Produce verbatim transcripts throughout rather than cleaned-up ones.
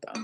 的。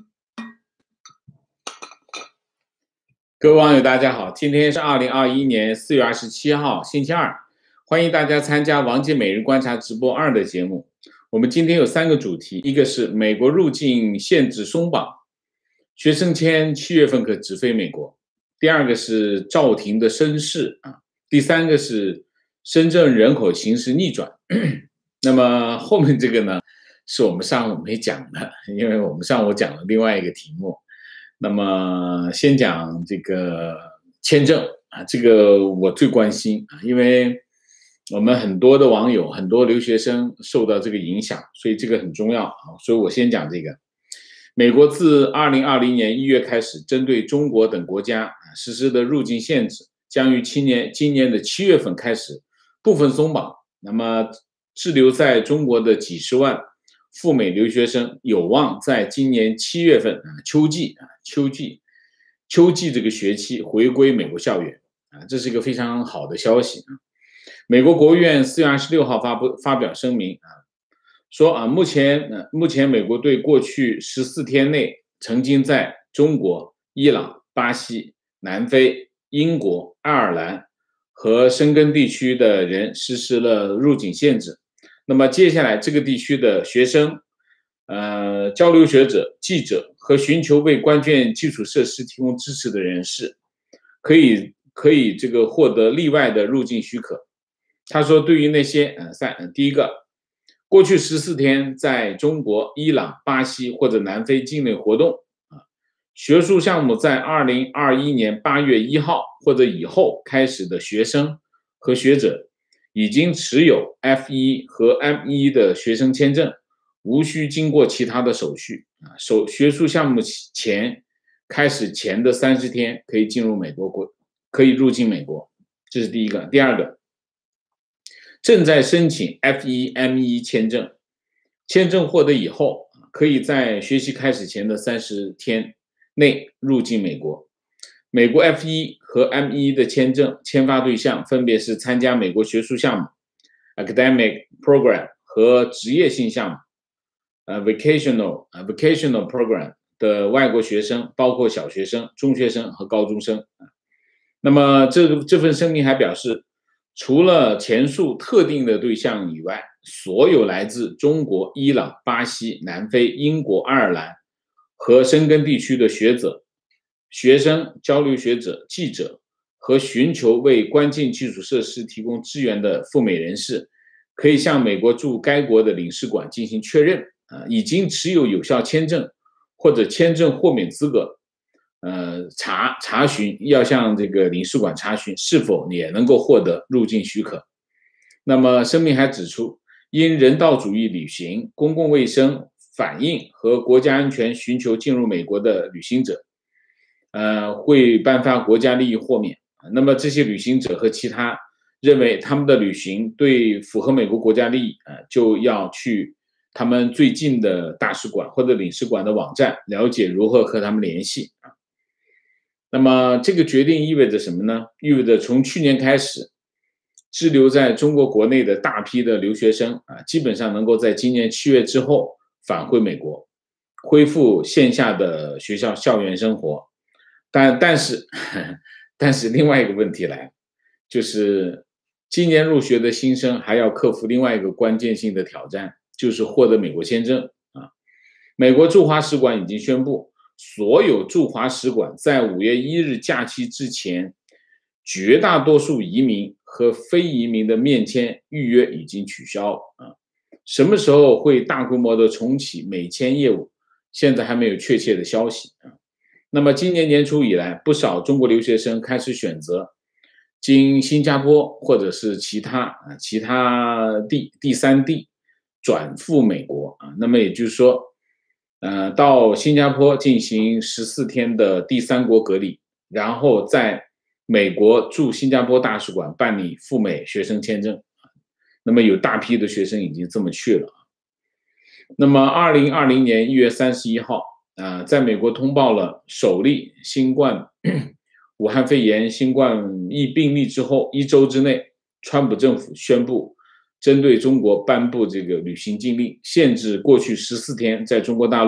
各位网友大家好，今天是二零二一年四月二十七号星期二，欢迎大家参加王姐每日观察直播二的节目。我们今天有三个主题，一个是美国入境限制松绑，学生签七月份可直飞美国；第二个是赵婷的身世啊；第三个是深圳人口形势逆转。那么后面这个呢，是我们上午没讲的，因为我们上午讲了另外一个题目。那么先讲这个签证啊，这个我最关心啊，因为我们很多的网友、很多留学生受到这个影响，所以这个很重要啊。所以我先讲这个。美国自二零二零年一月开始，针对中国等国家实施的入境限制，将于今年今年的七月份开始部分松绑。那么滞留在中国的几十万赴美留学生有望在今年七月份啊秋季啊秋季秋季这个学期回归美国校园啊，这是一个非常好的消息啊。美国国务院四月二十六号发布发表声明啊，说啊，目前呃目前美国对过去十四天内曾经在中国、伊朗、巴西、南非、英国、爱尔兰和申根地区的人实施了入境限制。那么接下来这个地区的学生、呃交流学者、记者和寻求为关键基础设施提供支持的人士，可以可以这个获得例外的入境许可。他说，对于那些呃三第一个，过去十四天在中国、伊朗、巴西或者南非境内活动啊，学术项目在二零二一年八月一号或者以后开始的学生和学者，已经持有 F 一 和 M 一 的学生签证，无需经过其他的手续啊。手学术项目前开始前的三十天可以进入美国国，可以入境美国，这是第一个。第二个，正在申请 F 一 M 一 签证，签证获得以后，可以在学习开始前的三十天内入境美国。美国 F 一 和 M 一 的签证签发对象分别是参加美国学术项目 academic program 和职业性项目呃 vocational 呃 vocational program 的外国学生，包括小学生、中学生和高中生。那么这这份声明还表示，除了前述特定的对象以外，所有来自中国、伊朗、巴西、南非、英国、爱尔兰和申根地区的学者、学生、交流学者、记者和寻求为关键基础设施提供支援的赴美人士，可以向美国驻该国的领事馆进行确认啊，已经持有有效签证或者签证豁免资格，呃，查查询要向这个领事馆查询是否也能够获得入境许可。那么声明还指出，因人道主义旅行、公共卫生反应和国家安全寻求进入美国的旅行者，呃，会颁发国家利益豁免。那么这些旅行者和其他认为他们的旅行对符合美国国家利益，呃，就要去他们最近的大使馆或者领事馆的网站了解如何和他们联系啊。那么这个决定意味着什么呢？意味着从去年开始，滞留在中国国内的大批的留学生啊，基本上能够在今年七月之后返回美国，恢复线下的学校校园生活。但但是但是另外一个问题来了，就是今年入学的新生还要克服另外一个关键性的挑战，就是获得美国签证啊。美国驻华使馆已经宣布，所有驻华使馆在五月一日假期之前，绝大多数移民和非移民的面签预约已经取消啊。什么时候会大规模的重启美签业务，现在还没有确切的消息啊。那么今年年初以来，不少中国留学生开始选择经新加坡或者是其他啊其他地第三地转赴美国啊。那么也就是说，呃，到新加坡进行十四天的第三国隔离，然后在美国驻新加坡大使馆办理赴美学生签证。那么有大批的学生已经这么去了。那么二零二零年一月三十一号。呃，在美国通报了首例新冠武汉肺炎新冠疫病例之后，一周之内，川普政府宣布针对中国颁布这个旅行禁令，限制过去十四天在中国大陆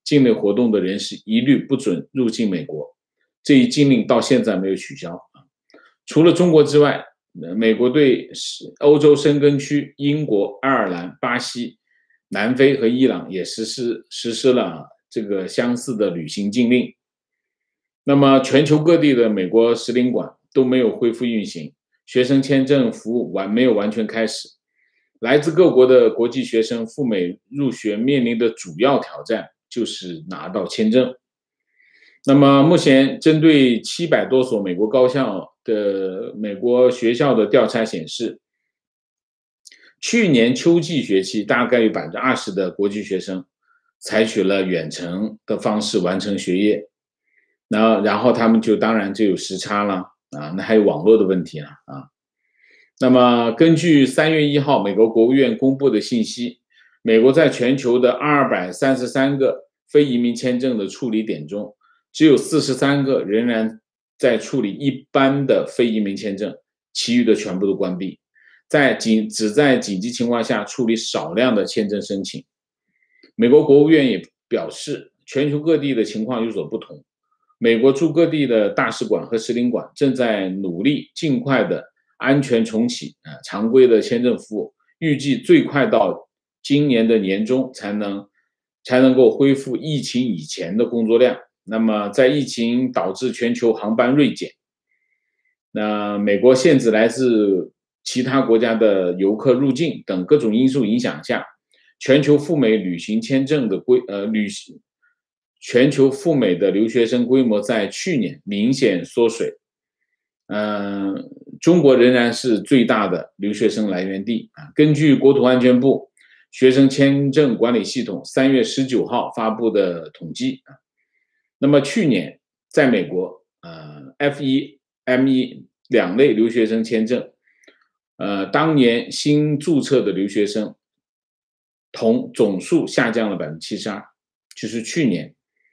境内活动的人士一律不准入境美国。这一禁令到现在没有取消。除了中国之外，美国对欧洲申根区、英国、爱尔兰、巴西、南非和伊朗也实施实施了这个相似的旅行禁令。那么，全球各地的美国使领馆都没有恢复运行，学生签证服务完没有完全开始。来自各国的国际学生赴美入学面临的主要挑战就是拿到签证。那么，目前针对七百多所美国高校的美国学校的调查显示，去年秋季学期大概有百分之二十的国际学生采取了远程的方式完成学业，那然后他们就当然就有时差了啊，那还有网络的问题了啊。那么根据三月一号美国国务院公布的信息，美国在全球的二百三十三个非移民签证的处理点中，只有四十三个仍然在处理一般的非移民签证，其余的全部都关闭，在紧只在紧急情况下处理少量的签证申请。美国国务院也表示，全球各地的情况有所不同，美国驻各地的大使馆和使领馆正在努力尽快的安全重启啊常规的签证服务，预计最快到今年的年中才能才能够恢复疫情以前的工作量。那么在疫情导致全球航班锐减，那美国限制来自其他国家的游客入境等各种因素影响下，全球赴美旅行签证的规呃旅行全球赴美的留学生规模在去年明显缩水。嗯、呃，中国仍然是最大的留学生来源地啊。根据国土安全部学生签证管理系统三月十九号发布的统计啊，那么去年在美国，呃 F 一 M 一 两类留学生签证，呃，当年新注册的留学生同总数下降了百分之七十二，就是去年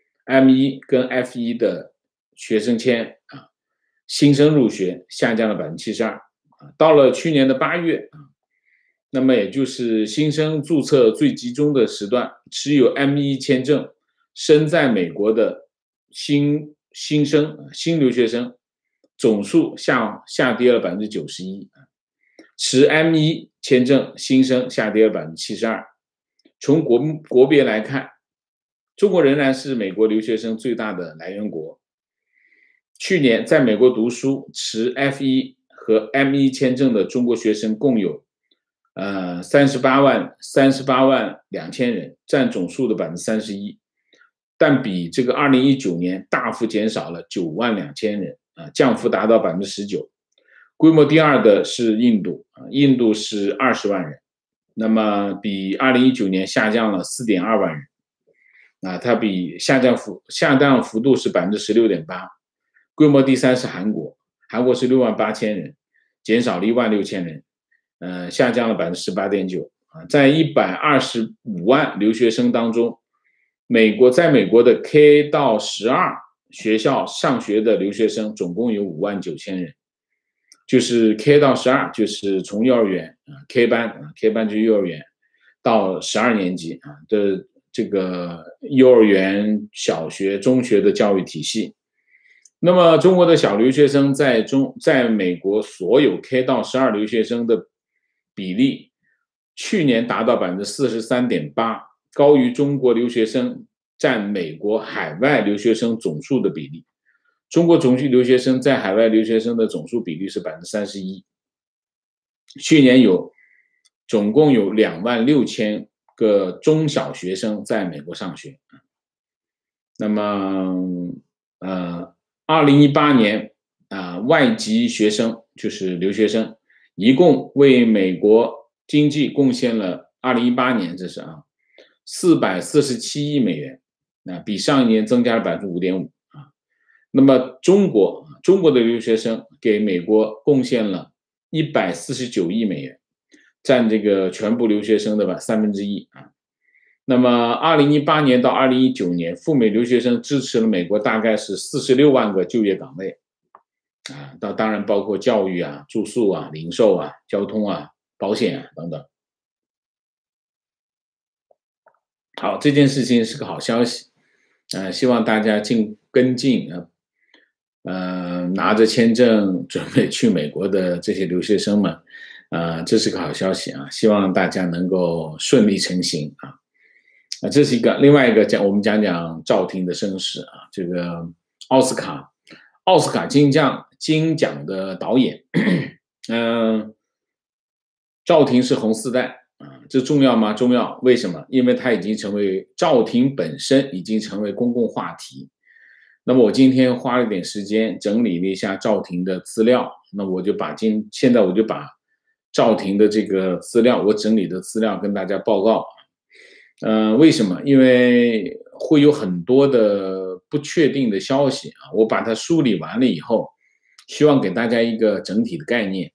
M 一 跟 F 一 的学生签啊，新生入学下降了百分之七十二。到了去年的八月啊，那么也就是新生注册最集中的时段，持有 M 一 签证身在美国的新新生新留学生总数下下跌了百分之九十一，持 M 一 签证新生下跌了百分之七十二。从国国别来看，中国仍然是美国留学生最大的来源国。去年在美国读书持 F 一 和 M 一 签证的中国学生共有呃三十八万三十八万两千人，占总数的百分之三十一。但比这个二零一九年大幅减少了九万两千人啊，降幅达到百分之十九。规模第二的是印度啊，印度是二十万人，那么比二零一九年下降了四点二万人啊，它比下降幅下降幅度是百分之十六点八。规模第三是韩国，韩国是六万八千人，减少了一万六千人，呃，下降了百分之十八点九啊，在一百二十五万留学生当中。美国在美国的 K 到十二学校上学的留学生总共有五万九千人，就是 K 到十二，就是从幼儿园啊 K 班啊 K 班就是幼儿园到十二年级啊的这个幼儿园、小学、中学的教育体系。那么中国的小留学生在中在美国所有 K 到十二留学生的比例，去年达到百分之四十三点八。高于中国留学生占美国海外留学生总数的比例，中国总体留学生在海外留学生的总数比例是百分之三十一。去年有总共有两万六千个中小学生在美国上学。那么，呃，二零一八年啊、呃，外籍学生就是留学生，一共为美国经济贡献了二零一八年，这是啊。四百四十七亿美元，那比上一年增加了百分之五点五啊。那么中国中国的留学生给美国贡献了一百四十九亿美元，占这个全部留学生的吧三分之一啊。那么二零一八年到二零一九年，赴美留学生支持了美国大概是四十六万个就业岗位啊，当当然包括教育啊、住宿啊、零售啊、交通啊、保险啊等等。好，这件事情是个好消息。 呃，希望大家尽跟进啊，呃，拿着签证准备去美国的这些留学生们，呃，这是个好消息啊，希望大家能够顺利成行啊。啊，这是一个另外一个讲，我们讲讲赵婷的身世啊，这个奥斯卡奥斯卡金奖金奖的导演，嗯、呃，赵婷是红四代啊，这重要吗？重要，为什么？因为它已经成为赵婷本身已经成为公共话题。那么我今天花了点时间整理了一下赵婷的资料，那我就把今现在我就把赵婷的这个资料，我整理的资料跟大家报告。呃，为什么？因为会有很多的不确定的消息啊，我把它梳理完了以后，希望给大家一个整体的概念。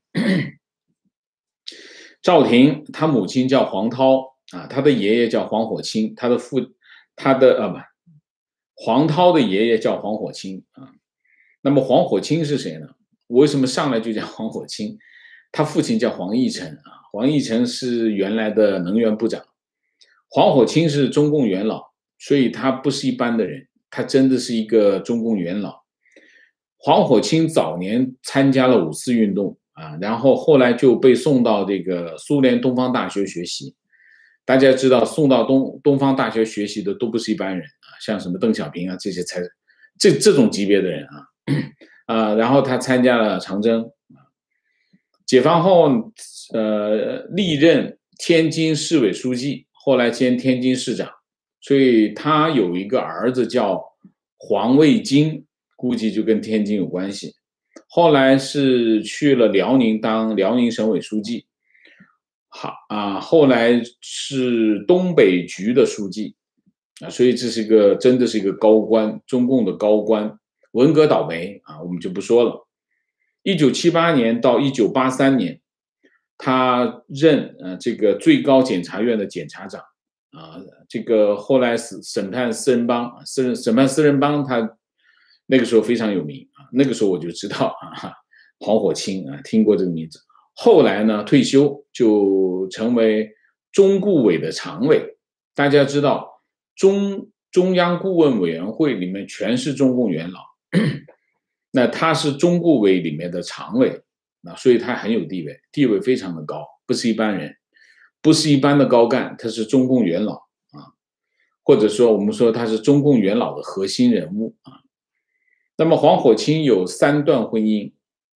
赵婷，她母亲叫黄涛啊，她的爷爷叫黄火清，她的父，她的啊不，黄涛的爷爷叫黄火清啊。那么黄火清是谁呢？我为什么上来就讲黄火清？他父亲叫黄义成啊，黄义成是原来的能源部长。黄火清是中共元老，所以他不是一般的人，他真的是一个中共元老。黄火清早年参加了五四运动啊，然后后来就被送到这个苏联东方大学学习。大家知道，送到东东方大学学习的都不是一般人啊，像什么邓小平啊这些才这这种级别的人啊啊，然后他参加了长征啊，解放后呃历任天津市委书记。后来兼天津市长，所以他有一个儿子叫黄卫京，估计就跟天津有关系。后来是去了辽宁当辽宁省委书记，好啊，后来是东北局的书记啊，所以这是一个真的是一个高官，中共的高官。文革倒霉啊，我们就不说了。一九七八年到一九八三年。他任呃这个最高检察院的检察长啊，这个后来是审判四人帮，审审判四人帮，他那个时候非常有名啊，那个时候我就知道啊，黄火清啊，听过这个名字。后来呢，退休就成为中顾委的常委。大家知道，中中央顾问委员会里面全是中共元老，那他是中顾委里面的常委。那所以他很有地位，地位非常的高，不是一般人，不是一般的高干，他是中共元老啊，或者说我们说他是中共元老的核心人物啊。那么黄火清有三段婚姻，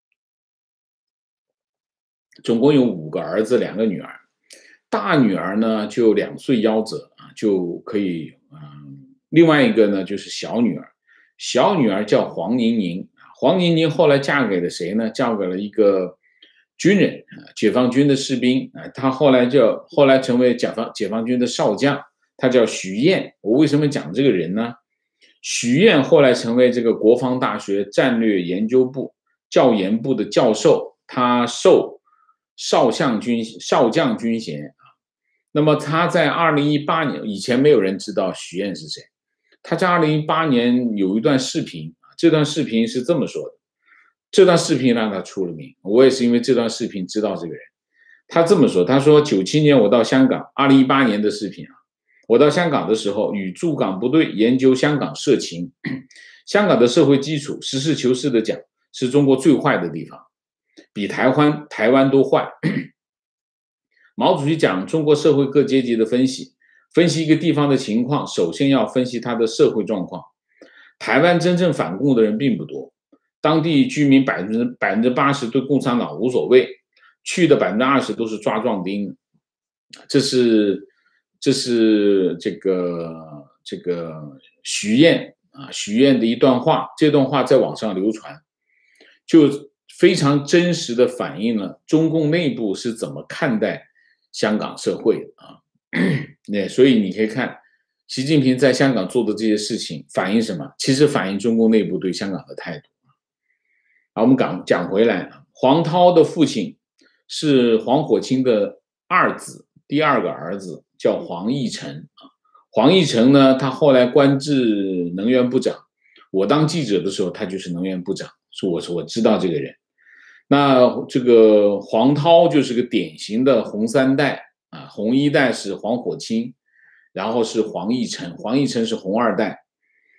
总共有五个儿子，两个女儿。大女儿呢就两岁夭折啊，就可以嗯，另外一个呢就是小女儿，小女儿叫黄宁宁。黄宁宁后来嫁给了谁呢？嫁给了一个军人啊，解放军的士兵啊。她后来就后来成为解放解放军的少将，他叫徐燕。我为什么讲这个人呢？徐燕后来成为这个国防大学战略研究部教研部的教授，他受少将军少将军衔啊。那么他在二零一八年以前没有人知道徐燕是谁，他在二零一八年有一段视频。这段视频是这么说的，这段视频让他出了名，我也是因为这段视频知道这个人。他这么说，他说九七年我到香港，二零一八年的视频啊，我到香港的时候与驻港部队研究香港社情，香港的社会基础，实事求是的讲，是中国最坏的地方，比台湾台湾都坏。毛主席讲中国社会各阶级的分析，分析一个地方的情况，首先要分析它的社会状况。台湾真正反共的人并不多，当地居民百分之百分之八十对共产党无所谓，去的百分之二十都是抓壮丁。这是这是这个这个徐燕啊徐燕的一段话，这段话在网上流传，就非常真实的反映了中共内部是怎么看待香港社会的啊。那所以你可以看。习近平在香港做的这些事情反映什么？其实反映中共内部对香港的态度。啊，我们讲讲回来，黄涛的父亲是黄火清的二子，第二个儿子叫黄义成啊。黄义成呢，他后来官至能源部长。我当记者的时候，他就是能源部长，所以我说我知道这个人。那这个黄涛就是个典型的红三代啊，红一代是黄火清。然后是黄义成，黄义成是红二代，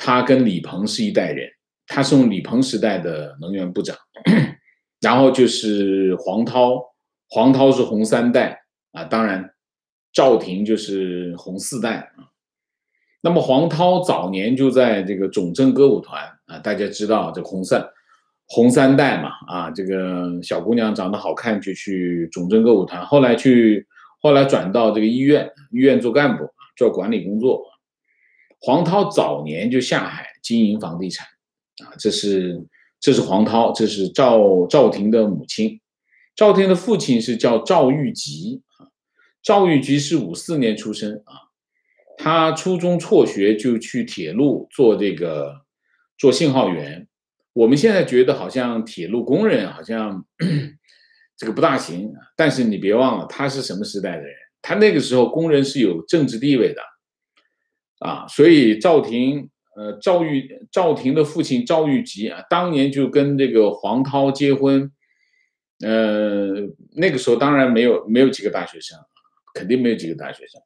他跟李鹏是一代人，他是用李鹏时代的能源部长，然后就是黄涛，黄涛是红三代啊，当然赵廷就是红四代啊。那么黄涛早年就在这个总政歌舞团啊，大家知道这红三红三代嘛啊，这个小姑娘长得好看就去总政歌舞团，后来去后来转到这个医院，医院做干部做管理工作。黄涛早年就下海经营房地产啊，这是这是黄涛，这是赵赵廷的母亲，赵廷的父亲是叫赵玉吉啊，赵玉吉是五四年出生啊。他初中辍学就去铁路做这个做信号员。我们现在觉得好像铁路工人好像这个不大行，但是你别忘了他是什么时代的人，他那个时候工人是有政治地位的啊，所以赵廷呃赵玉赵廷的父亲赵玉吉啊，当年就跟这个黄涛结婚，呃那个时候当然没有没有几个大学生，肯定没有几个大学生。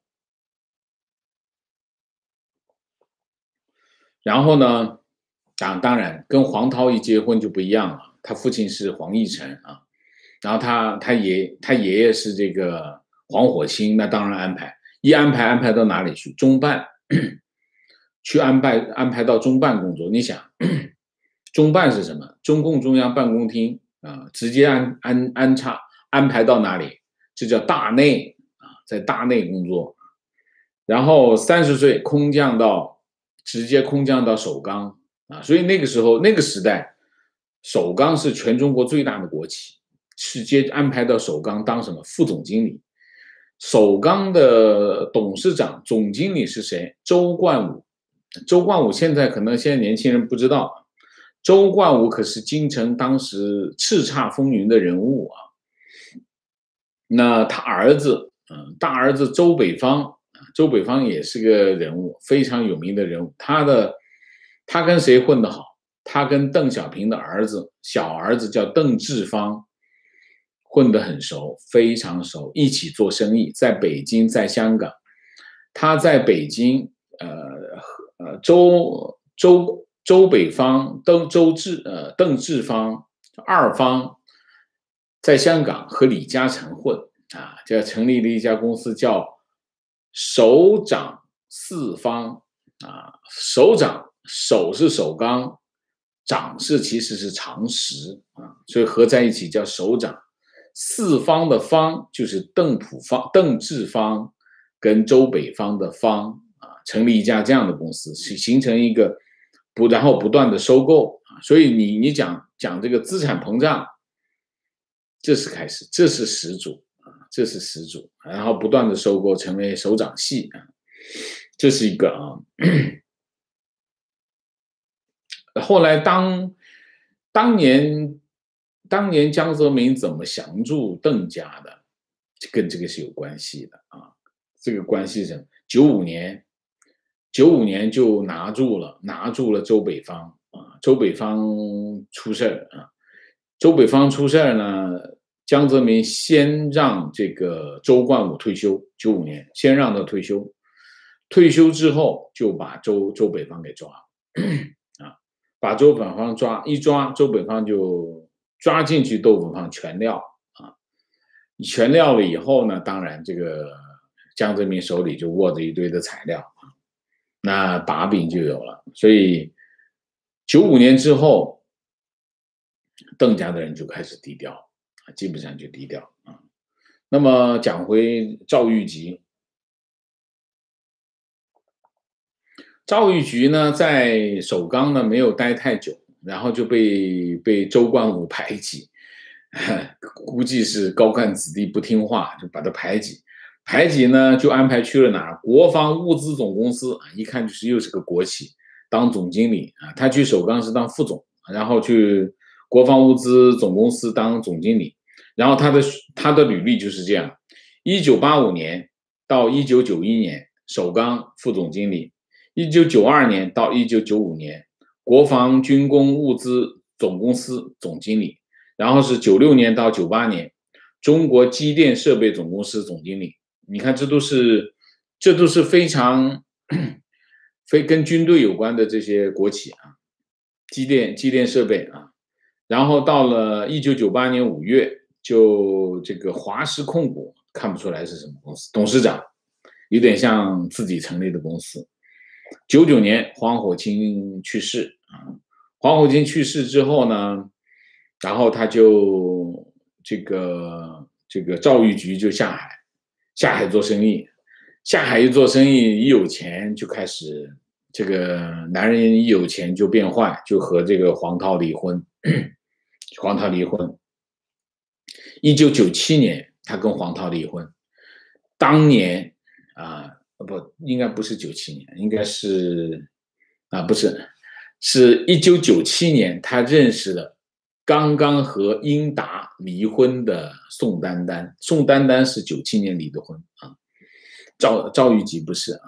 然后呢，当当然跟黄涛一结婚就不一样了，他父亲是黄义成啊，然后他他爷他爷爷是这个黄火星，那当然安排一安排安排到哪里去？中办，去安排安排到中办工作。你想，中办是什么？中共中央办公厅啊，直接安安安插安排到哪里？这叫大内啊，在大内工作，然后三十岁空降到。直接空降到首钢啊，所以那个时候那个时代，首钢是全中国最大的国企，直接安排到首钢当什么副总经理。首钢的董事长、总经理是谁？周冠武。周冠武现在可能现在年轻人不知道，周冠武可是京城当时叱咤风云的人物啊。那他儿子，嗯，大儿子周北方。周北方也是个人物，非常有名的人物。他的他跟谁混得好？他跟邓小平的儿子，小儿子叫邓志方，混得很熟，非常熟，一起做生意，在北京，在香港。他在北京，呃呃，周周周北方、邓周志呃邓志方二方，在香港和李嘉诚混啊，就成立了一家公司叫。首长四方啊，首长首是首钢，长是其实是长实啊，所以合在一起叫首长。四方的方就是邓普方、邓志方跟周北方的方啊，成立一家这样的公司，形成一个不然后不断的收购啊，所以你你讲讲这个资产膨胀，这是开始，这是始祖。这是始祖，然后不断的收购，成为首长系啊，这是一个啊。后来当当年当年江泽民怎么降住邓家的，跟这个是有关系的啊。这个关系是九五年，九五年就拿住了拿住了周北方啊，周北方出事儿啊，周北方出事儿呢。江泽民先让这个周冠武退休，九五年先让他退休，退休之后就把周周北方给抓啊，把周北方抓一抓，周北方就抓进去豆腐坊全撂啊，全撂了以后呢，当然这个江泽民手里就握着一堆的材料啊，那把柄就有了，所以九五年之后，邓家的人就开始低调。基本上就低调啊。那么讲回赵玉吉，赵玉吉呢在首钢呢没有待太久，然后就被被周冠武排挤，估计是高干子弟不听话，就把他排挤。排挤呢就安排去了哪儿？国防物资总公司，一看就是又是个国企，当总经理啊。他去首钢是当副总，然后去国防物资总公司当总经理。然后他的他的履历就是这样：一九八五年到一九九一年，首钢副总经理；一九九二年到一九九五年，国防军工物资总公司总经理；然后是九六年到九八年，中国机电设备总公司总经理。你看，这都是这都是非常非跟军队有关的这些国企啊，机电机电设备啊，然后到了一九九八年五月，就这个华石控股看不出来是什么公司，董事长有点像自己成立的公司。九九年黄火清去世啊，黄火清去世之后呢，然后他就这个这个赵玉菊就下海，下海做生意。下海一做生意，一有钱就开始，这个男人一有钱就变坏，就和这个黄涛离婚。黄涛离婚。一九九七年，他跟黄涛离婚。当年啊，不，应该不是九七年，应该是啊，不是，是一九九七年，他认识了刚刚和英达离婚的宋丹丹。宋丹丹是九七年离的婚啊。赵赵玉吉不是啊，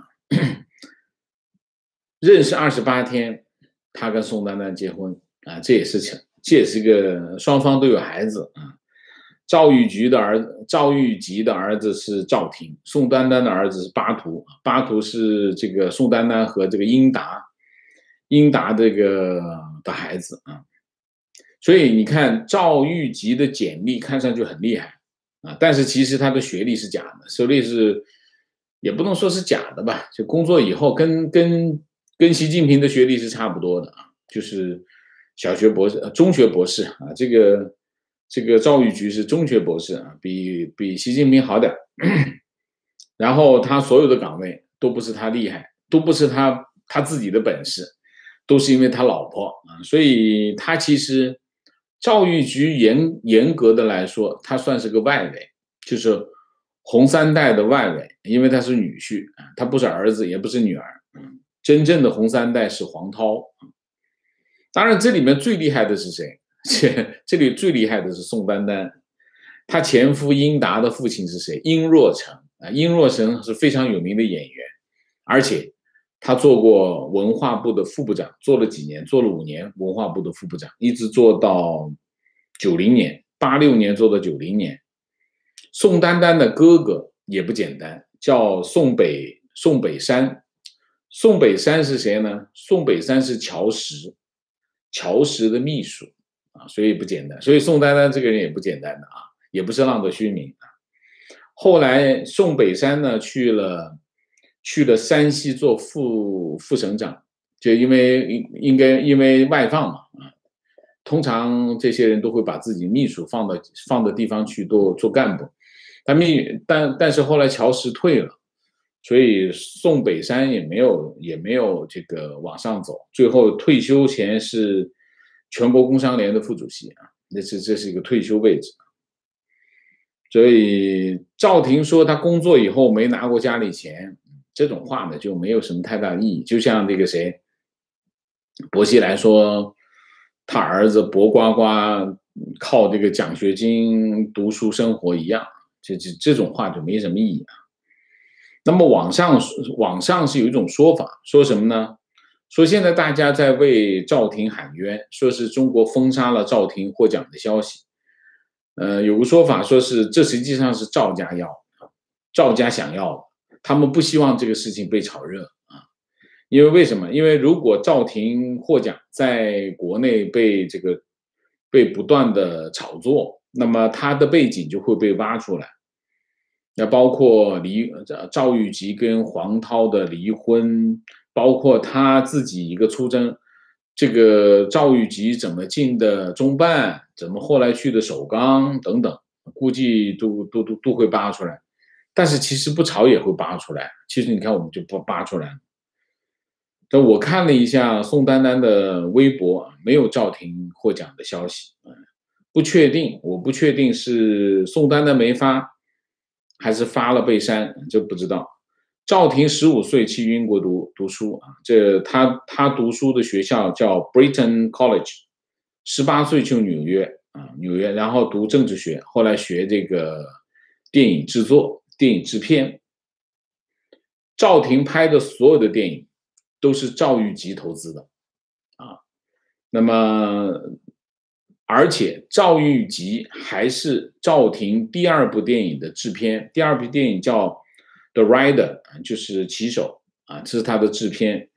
认识二十八天，他跟宋丹丹结婚啊，这也是这也是个双方都有孩子啊。赵玉菊的儿子，赵玉吉的儿子是赵婷，宋丹丹的儿子是巴图，巴图是这个宋丹丹和这个英达，英达这个的孩子啊。所以你看赵玉吉的简历看上去很厉害啊，但是其实他的学历是假的，学历是。也不能说是假的吧，就工作以后跟跟跟习近平的学历是差不多的啊，就是小学博士、中学博士啊。这个这个赵玉菊是中学博士啊，比比习近平好点。然后他所有的岗位都不是他厉害，都不是他他自己的本事，都是因为他老婆啊。所以他其实赵玉菊严严格的来说，他算是个外围，就是。红三代的外围，因为他是女婿，他不是儿子，也不是女儿。真正的红三代是黄涛。当然，这里面最厉害的是谁？这里最厉害的是宋丹丹。她前夫英达的父亲是谁？殷若成啊，殷若成是非常有名的演员，而且他做过文化部的副部长，做了几年，做了五年文化部的副部长，一直做到九零年，八六年做到九零年。宋丹丹的哥哥也不简单，叫宋北宋北山。宋北山是谁呢？宋北山是乔石，乔石的秘书啊，所以不简单。所以宋丹丹这个人也不简单的啊，也不是浪得虚名啊。后来宋北山呢去了去了山西做副副省长，就因为应该因为外放嘛啊。通常这些人都会把自己秘书放到放的地方去做做干部。但秘但但是后来乔石退了，所以宋北山也没有也没有这个往上走，最后退休前是全国工商联的副主席啊，那是这是一个退休位置。所以赵婷说他工作以后没拿过家里钱，这种话呢就没有什么太大意义。就像这个谁，薄熙来说他儿子薄瓜瓜靠这个奖学金读书生活一样。这这这种话就没什么意义啊。那么网上网上是有一种说法，说什么呢？说现在大家在为赵婷喊冤，说是中国封杀了赵婷获奖的消息。呃，有个说法说是这实际上是赵家要，赵家想要，他们不希望这个事情被炒热啊。因为为什么？因为如果赵婷获奖在国内被这个被不断的炒作，那么他的背景就会被挖出来。那包括离赵玉吉跟黄涛的离婚，包括他自己一个出征，这个赵玉吉怎么进的中办，怎么后来去的首钢等等，估计都都都都会扒出来。但是其实不炒也会扒出来，其实你看我们就不扒出来。但我看了一下宋丹丹的微博，没有赵婷获奖的消息，不确定，我不确定是宋丹丹没发。还是发了被删，这不知道。赵婷十五岁去英国读读书啊，这他他读书的学校叫 Brighton College， 十八岁去纽约啊，纽约，然后读政治学，后来学这个电影制作、电影制片。赵婷拍的所有的电影都是赵玉吉投资的啊，那么。而且赵玉吉还是赵婷第二部电影的制片，第二部电影叫《The Rider》，就是骑手啊，这是他的制片。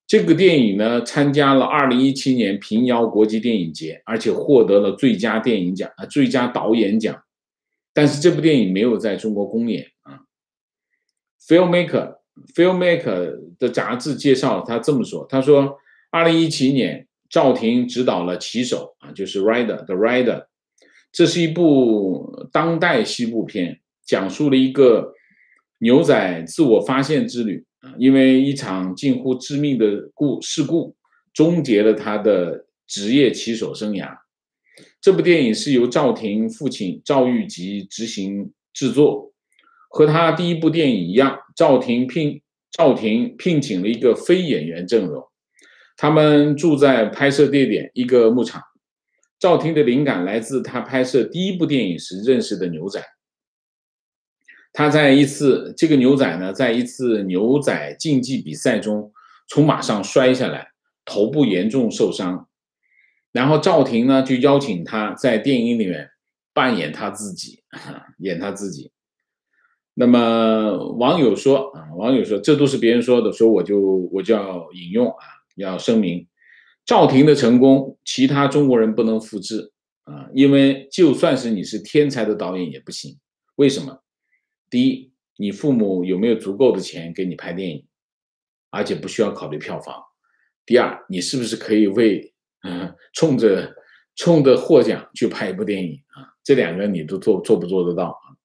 这个电影呢，参加了二零一七年平遥国际电影节，而且获得了最佳电影奖啊、最佳导演奖。但是这部电影没有在中国公演啊。Filmmaker Filmmaker 的杂志介绍他这么说，他说，二零一七年赵婷执导了《骑手》啊，就是 Rider The Rider， 这是一部当代西部片，讲述了一个牛仔自我发现之旅。因为一场近乎致命的故事故，终结了他的职业骑手生涯。这部电影是由赵婷父亲赵玉吉执行制作，和他第一部电影一样，赵婷聘赵婷聘请了一个非演员阵容，他们住在拍摄地点一个牧场。赵婷的灵感来自他拍摄第一部电影时认识的牛仔。他在一次，这个牛仔呢，在一次牛仔竞技比赛中从马上摔下来，头部严重受伤。然后赵婷呢就邀请他在电影里面扮演他自己，演他自己。那么网友说啊，网友说这都是别人说的，说我就我就要引用啊，要声明，赵婷的成功，其他中国人不能复制啊，因为就算是你是天才的导演也不行。为什么？第一，你父母有没有足够的钱给你拍电影，而且不需要考虑票房。第二，你是不是可以为嗯冲着冲着获奖去拍一部电影啊？这两个你都做做不做得到啊？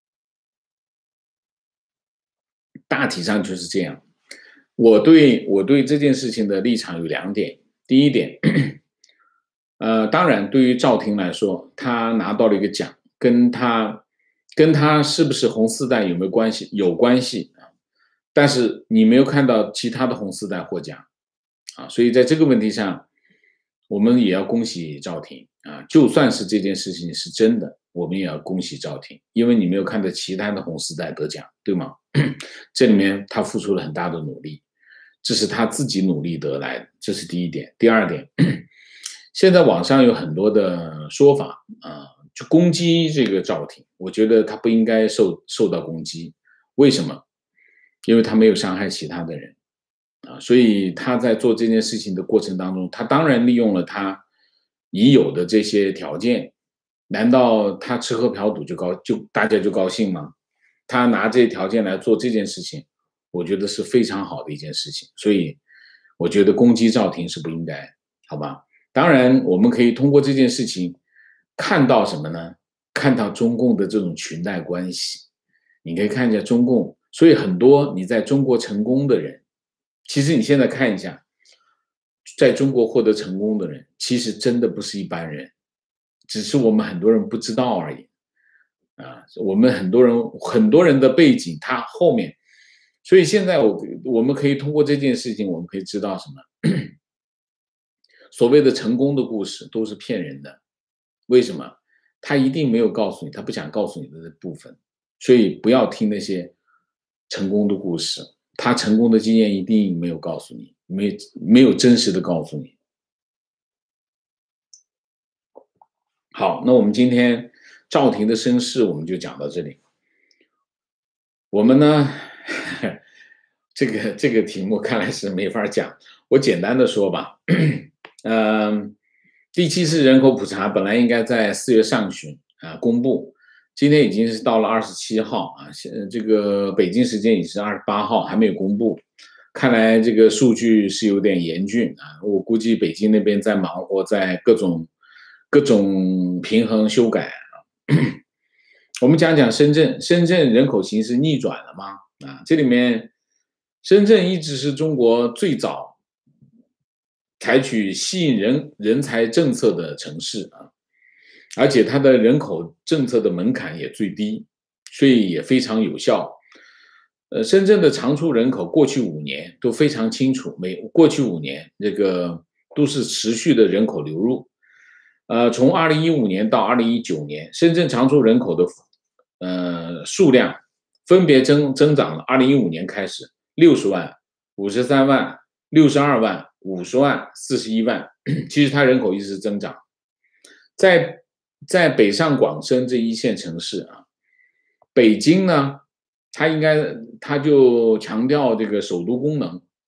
大体上就是这样。我对我对这件事情的立场有两点。第一点，呃，当然对于赵婷来说，她拿到了一个奖，跟她跟他是不是红丝带有没有关系？有关系啊，但是你没有看到其他的红丝带获奖啊，所以在这个问题上，我们也要恭喜赵婷啊。就算是这件事情是真的，我们也要恭喜赵婷，因为你没有看到其他的红丝带得奖，对吗？这里面他付出了很大的努力，这是他自己努力得来的，这是第一点。第二点，现在网上有很多的说法啊。去攻击这个赵婷，我觉得他不应该受受到攻击。为什么？因为他没有伤害其他的人啊，所以他在做这件事情的过程当中，他当然利用了他已有的这些条件。难道他吃喝嫖赌就高就大家就高兴吗？他拿这些条件来做这件事情，我觉得是非常好的一件事情。所以我觉得攻击赵婷是不应该，好吧？当然，我们可以通过这件事情。看到什么呢？看到中共的这种裙带关系，你可以看一下中共，所以很多你在中国成功的人，其实你现在看一下，在中国获得成功的人，其实真的不是一般人，只是我们很多人不知道而已。啊，我们很多人很多人的背景，他后面，所以现在我我们可以通过这件事情，我们可以知道什么？所谓的成功的故事都是骗人的。为什么？他一定没有告诉你，他不想告诉你的部分，所以不要听那些成功的故事，他成功的经验一定没有告诉你，没没有真实的告诉你。好，那我们今天赵婷的身世我们就讲到这里。我们呢，这个这个题目看来是没法讲，我简单的说吧，嗯。第七次人口普查本来应该在四月上旬啊公布，今天已经是到了二十七号啊，这个北京时间已是二十八号，还没有公布。看来这个数据是有点严峻啊，我估计北京那边在忙活，在各种各种平衡修改啊。我们讲讲深圳，深圳人口形势逆转了吗？啊，这里面深圳一直是中国最早采取吸引人人才政策的城市啊，而且它的人口政策的门槛也最低，所以也非常有效。呃，深圳的常住人口过去五年都非常清楚，每过去五年这个都是持续的人口流入。呃，从二零一五年到二零一九年，深圳常住人口的呃数量分别增增长了。二零一五年开始，六十万、五十三万、六十二万、五十万、四十一万，其实它人口一直增长。在在北上广深这一线城市啊，北京呢，它应该它就强调这个首都功能，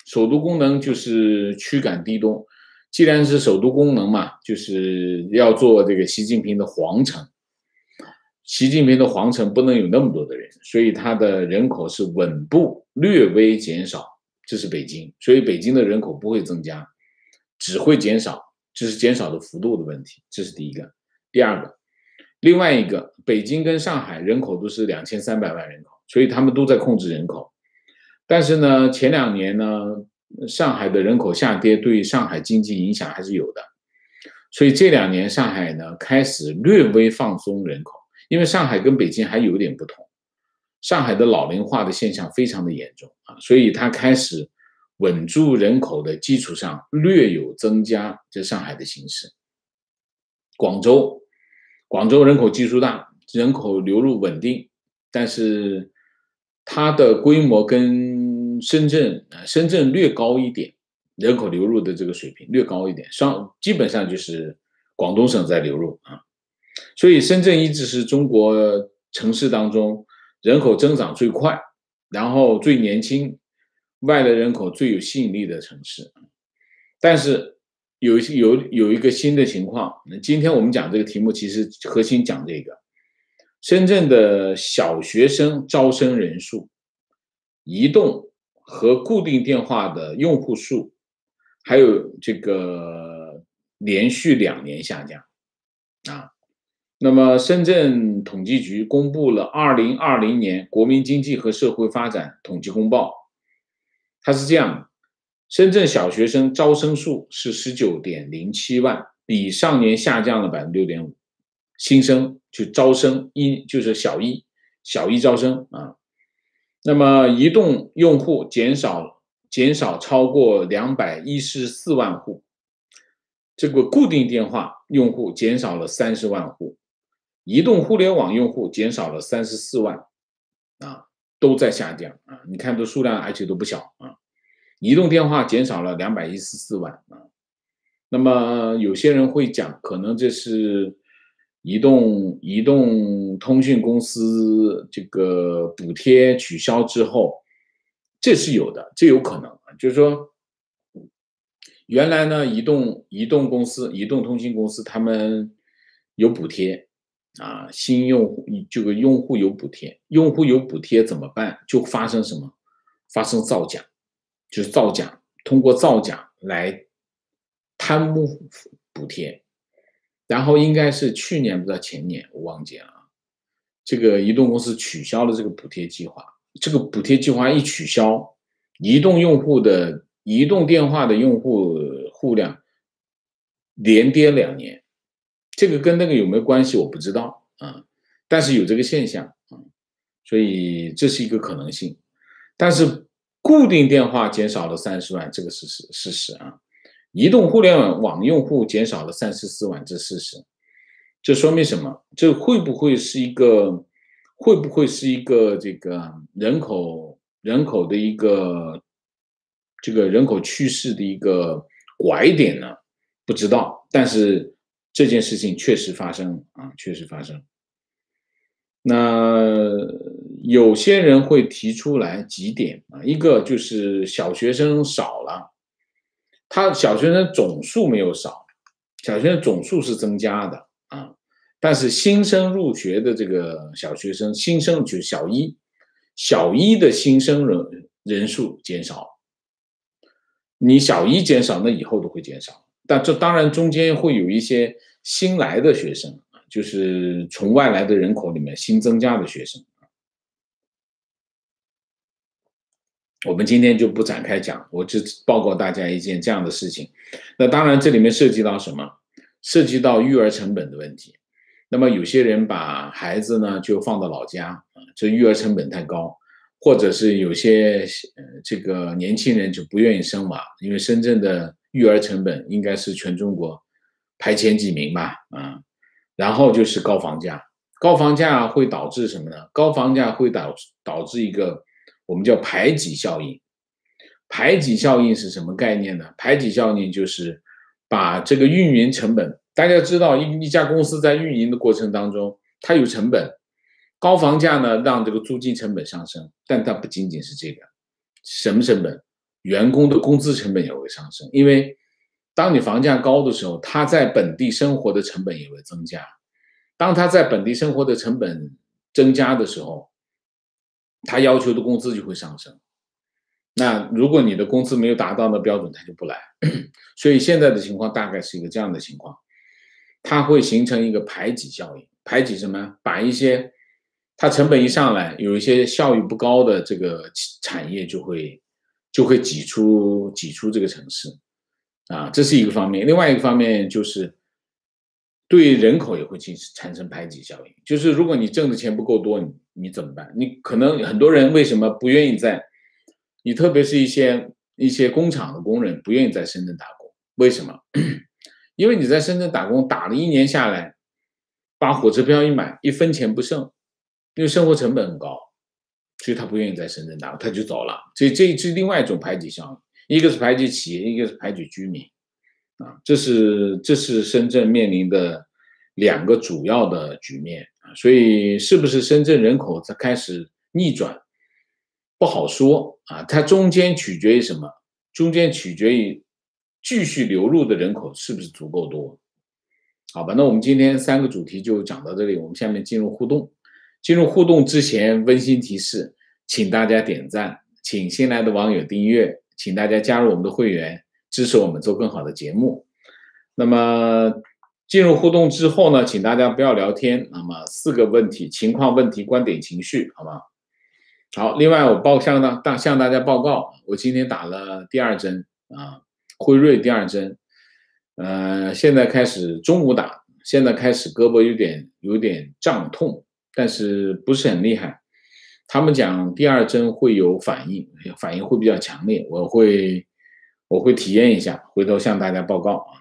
首都功能就是驱赶地动，既然是首都功能嘛，就是要做这个习近平的皇城。习近平的皇城不能有那么多的人，所以它的人口是稳步略微减少，这是北京，所以北京的人口不会增加，只会减少，这是减少的幅度的问题，这是第一个。第二个，另外一个，北京跟上海人口都是两千三百万人口，所以他们都在控制人口。但是呢，前两年呢，上海的人口下跌对上海经济影响还是有的，所以这两年上海呢开始略微放松人口，因为上海跟北京还有点不同，上海的老龄化的现象非常的严重啊，所以它开始稳住人口的基础上略有增加这上海的形势。广州，广州人口基数大，人口流入稳定，但是它的规模跟深圳深圳略高一点，人口流入的这个水平略高一点，上基本上就是广东省在流入啊，所以深圳一直是中国城市当中人口增长最快，然后最年轻，外来人口最有吸引力的城市。但是有有有一个新的情况，今天我们讲这个题目，其实核心讲这个，深圳的小学生招生人数、移动和固定电话的用户数，还有这个连续两年下降啊。那么深圳统计局公布了二零二零年国民经济和社会发展统计公报，它是这样的，深圳小学生招生数是 十九点零七万，比上年下降了 百分之六点五， 新生就招生一就是小一小一招生啊。那么移动用户减少减少超过两百一十四万户，这个固定电话用户减少了三十万户，移动互联网用户减少了三十四万啊，都在下降啊，你看这数量而且都不小啊。移动电话减少了两百一十四万啊，那么有些人会讲，可能这是移动移动通讯公司这个补贴取消之后，这是有的，这有可能，就是说，原来呢，移动移动公司、移动通信公司他们有补贴啊，新用户这个用户有补贴，用户有补贴怎么办？就发生什么？发生造假。就是造假，通过造假来贪污补贴，然后应该是去年不知道前年我忘记了，这个移动公司取消了这个补贴计划，这个补贴计划一取消，移动用户的移动电话的用户户量连跌两年，这个跟那个有没有关系我不知道啊，但是有这个现象啊，所以这是一个可能性，但是固定电话减少了三十万，这个是事实啊。移动互联网用户减少了三十四万，这是事实。这说明什么？这会不会是一个会不会是一个这个人口人口的一个这个人口趋势的一个拐点呢？不知道，但是这件事情确实发生啊，确实发生。那有些人会提出来几点啊，一个就是小学生少了，他小学生总数没有少，小学生总数是增加的啊，但是新生入学的这个小学生，新生就是小一，小一的新生人人数减少，你小一减少，那以后都会减少，但这当然中间会有一些新来的学生。就是从外来的人口里面新增加的学生，我们今天就不展开讲，我只报告大家一件这样的事情。那当然这里面涉及到什么？涉及到育儿成本的问题。那么有些人把孩子呢就放到老家，这育儿成本太高，或者是有些这个年轻人就不愿意生娃，因为深圳的育儿成本应该是全中国排前几名吧，啊。然后就是高房价，高房价会导致什么呢？高房价会导导致一个我们叫排挤效应。排挤效应是什么概念呢？排挤效应就是把这个运营成本，大家知道一一家公司在运营的过程当中，它有成本，高房价呢让这个租金成本上升，但它不仅仅是这个，什么成本？ 员工的工资成本也会上升，因为当你房价高的时候，他在本地生活的成本也会增加。当他在本地生活的成本增加的时候，他要求的工资就会上升。那如果你的工资没有达到那标准，他就不来。所以现在的情况大概是一个这样的情况，它会形成一个排挤效应。排挤什么？把一些它成本一上来，有一些效益不高的这个产业就会就会挤出挤出这个城市啊，这是一个方面。另外一个方面就是对人口也会产生排挤效应，就是如果你挣的钱不够多，你你怎么办？你可能很多人为什么不愿意在你特别是一些一些工厂的工人不愿意在深圳打工，为什么？因为你在深圳打工打了一年下来，把火车票一买，一分钱不剩，因为生活成本很高，所以他不愿意在深圳打工，他就走了。所以这是另外一种排挤效应，一个是排挤企业，一个是排挤居民，啊，这是这是深圳面临的两个主要的局面啊。所以是不是深圳人口才开始逆转，不好说啊。它中间取决于什么？中间取决于继续流入的人口是不是足够多。好吧，那我们今天三个主题就讲到这里，我们下面进入互动。进入互动之前，温馨提示，请大家点赞，请新来的网友订阅，请大家加入我们的会员，支持我们做更好的节目。那么进入互动之后呢，请大家不要聊天。那么四个问题：情况、问题、观点、情绪，好吗？好，另外我报向大向大家报告，我今天打了第二针啊，辉瑞第二针。呃，现在开始中午打，现在开始胳膊有点有点胀痛，但是不是很厉害。他们讲第二针会有反应，反应会比较强烈，我会我会体验一下，回头向大家报告啊。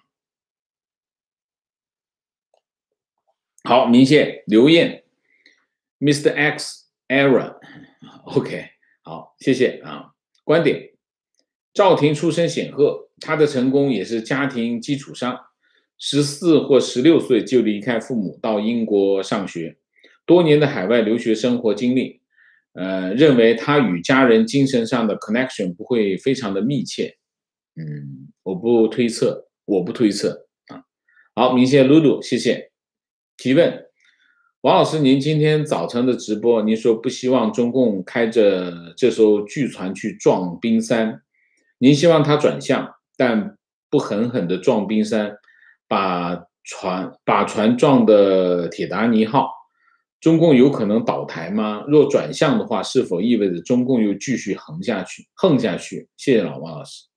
好，明谢刘艳 ，Mister X Era，OK， 好，谢谢啊。观点，赵婷出身显赫。他的成功也是家庭基础上，十四或十六岁就离开父母到英国上学，多年的海外留学生活经历，呃，认为他与家人精神上的 connection 不会非常的密切。嗯，我不推测，我不推测啊。好，明谢露露，谢谢。提问，王老师，您今天早晨的直播，您说不希望中共开着这艘巨船去撞冰山，您希望它转向。但不狠狠地撞冰山，把船把船撞的铁达尼号，中共有可能倒台吗？若转向的话，是否意味着中共又继续横下去？横下去？谢谢老王老师。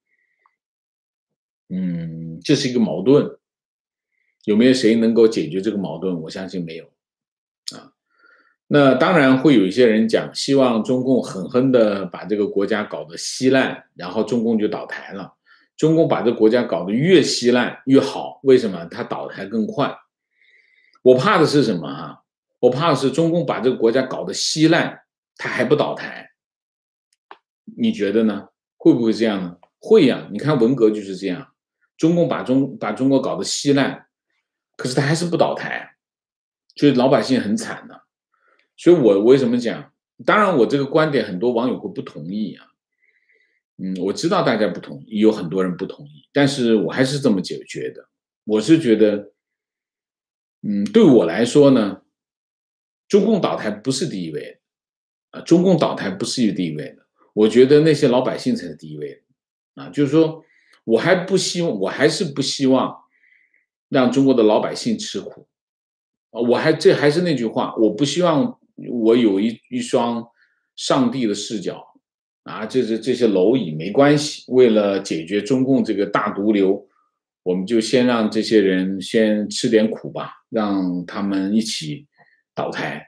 嗯，这是一个矛盾，有没有谁能够解决这个矛盾？我相信没有啊。那当然会有一些人讲，希望中共狠狠地把这个国家搞得稀烂，然后中共就倒台了。中共把这个国家搞得越稀烂越好，为什么？它倒台更快。我怕的是什么啊？我怕的是中共把这个国家搞得稀烂，它还不倒台。你觉得呢？会不会这样呢？会呀、啊，你看文革就是这样，中共把中把中国搞得稀烂，可是它还是不倒台，所以老百姓很惨的。所以我为什么讲？当然，我这个观点很多网友会不同意啊。嗯，我知道大家不同意，有很多人不同意，但是我还是这么觉觉得。我是觉得，嗯，对我来说呢，中共倒台不是第一位的，啊，中共倒台不是第一位的。我觉得那些老百姓才是第一位的，啊，就是说，我还不希望，我还是不希望让中国的老百姓吃苦，啊，我还这还是那句话，我不希望我有一一双上帝的视角。啊，这是这些蝼蚁没关系。为了解决中共这个大毒瘤，我们就先让这些人先吃点苦吧，让他们一起倒台。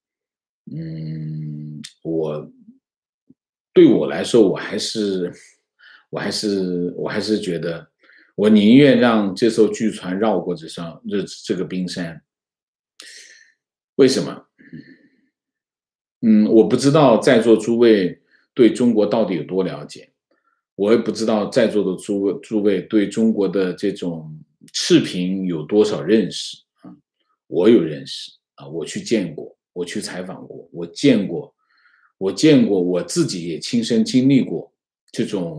嗯，我对我来说，我还是我还是我还是觉得，我宁愿让这艘巨船绕过这上这这个冰山。为什么？嗯，我不知道在座诸位对中国到底有多了解，我也不知道在座的诸位诸位对中国的这种赤贫有多少认识啊？我有认识啊，我去见过，我去采访过，我见过，我见过，我自己也亲身经历过这种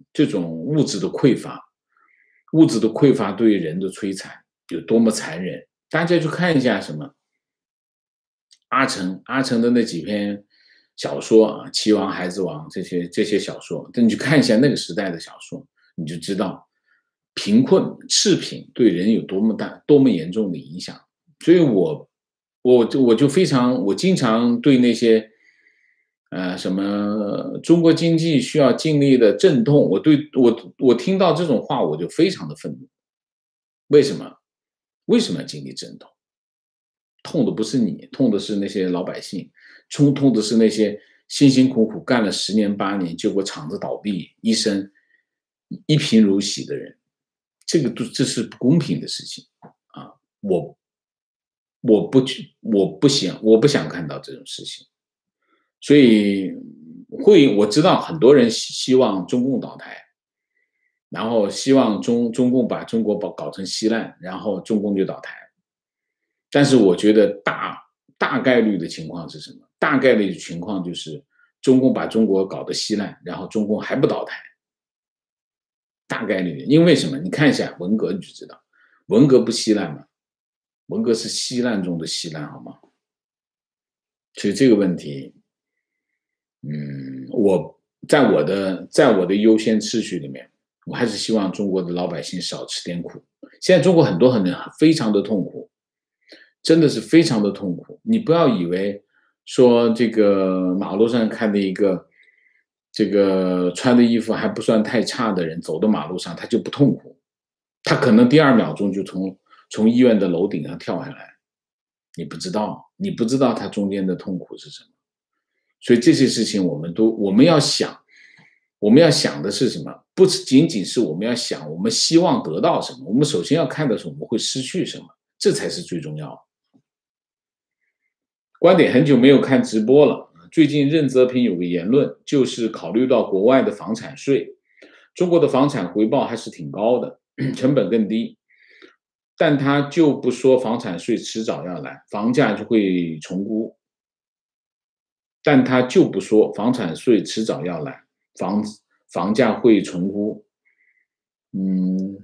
这种物质的匮乏，物质的匮乏对人的摧残有多么残忍。大家去看一下什么阿城阿城的那几篇小说啊，《棋王》《孩子王》这些这些小说，但你去看一下那个时代的小说，你就知道贫困赤贫对人有多么大多么严重的影响。所以我我就我就非常我经常对那些呃什么中国经济需要经历的阵痛，我对我我听到这种话我就非常的愤怒。为什么？为什么要经历阵痛？痛的不是你，痛的是那些老百姓，痛痛的是那些辛辛苦苦干了十年八年，结果厂子倒闭，一生一贫如洗的人。这个这是不公平的事情啊！我我不我不想我不想看到这种事情，所以会我知道很多人希望中共倒台，然后希望中中共把中国搞搞成稀烂，然后中共就倒台。但是我觉得大大概率的情况是什么？大概率的情况就是中共把中国搞得稀烂，然后中共还不倒台。大概率的，因为什么？你看一下文革你就知道，文革不稀烂吗？文革是稀烂中的稀烂，好吗？所以这个问题，嗯，我在我的在我的优先次序里面，我还是希望中国的老百姓少吃点苦。现在中国很多很多人非常的痛苦，真的是非常的痛苦。你不要以为说这个马路上看的一个这个穿的衣服还不算太差的人走到马路上，他就不痛苦，他可能第二秒钟就从从医院的楼顶上跳下来。你不知道，你不知道他中间的痛苦是什么。所以这些事情我们都我们要想，我们要想的是什么？不仅仅是我们要想我们希望得到什么，我们首先要看的是我们会失去什么，这才是最重要的。观点很久没有看直播了，最近任泽平有个言论，就是考虑到国外的房产税，中国的房产回报还是挺高的，成本更低，但他就不说房产税迟早要来，房价就会重估。但他就不说房产税迟早要来，房房价会重估。嗯，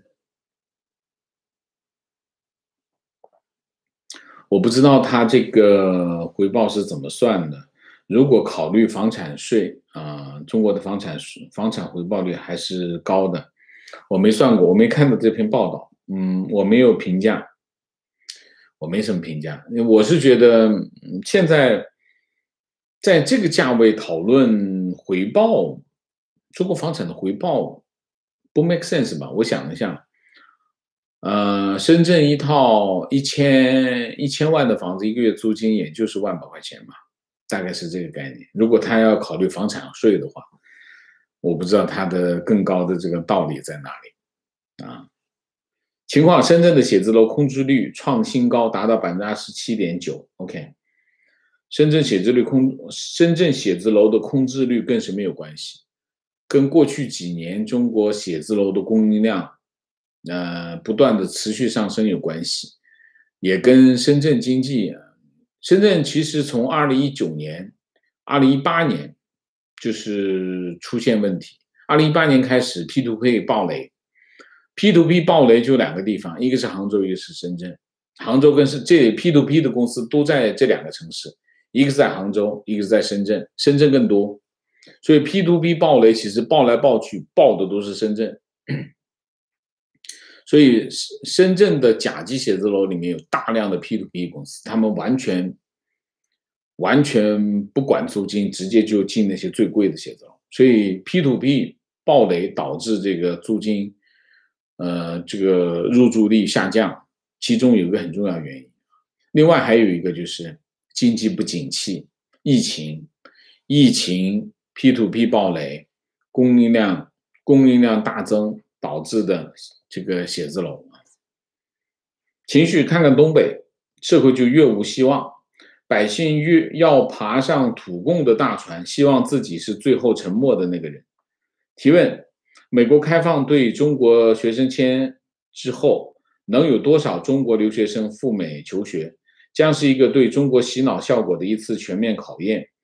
我不知道他这个回报是怎么算的。如果考虑房产税啊、呃，中国的房产房产回报率还是高的。我没算过，我没看到这篇报道。嗯，我没有评价，我没什么评价。我是觉得现在在这个价位讨论回报，中国房产的回报不 make sense 吧？我想一下，呃，深圳一套一千一千万的房子，一个月租金也就是万把块钱吧，大概是这个概念。如果他要考虑房产税的话，我不知道他的更高的这个道理在哪里啊。情况，深圳的写字楼空置率创新高，达到百分之二十七点九。OK， 深圳写字率空，深圳写字楼的空置率跟什么有关系？跟过去几年中国写字楼的供应量，呃，不断的持续上升有关系，也跟深圳经济，深圳其实从二零一九年、二零一八年就是出现问题，二零一八年开始 P to P 暴雷。P to P 暴雷就两个地方，一个是杭州，一个是深圳。杭州跟是这 P to P 的公司都在这两个城市，一个是在杭州，一个是在深圳，深圳更多。所以 P to P 暴雷其实暴来暴去，暴的都是深圳。所以深圳的甲级写字楼里面有大量的 P to P 公司，他们完全完全不管租金，直接就进那些最贵的写字楼。所以 P to P 暴雷导致这个租金。呃，这个入住率下降，其中有一个很重要原因。另外还有一个就是经济不景气，疫情，疫情 P to P 暴雷，供应量供应量大增导致的这个写字楼。情绪看看东北，社会就越无希望，百姓越要爬上土共的大船，希望自己是最后沉没的那个人。提问。美国开放对中国学生签之后，能有多少中国留学生赴美求学，将是一个对中国洗脑效果的一次全面考验。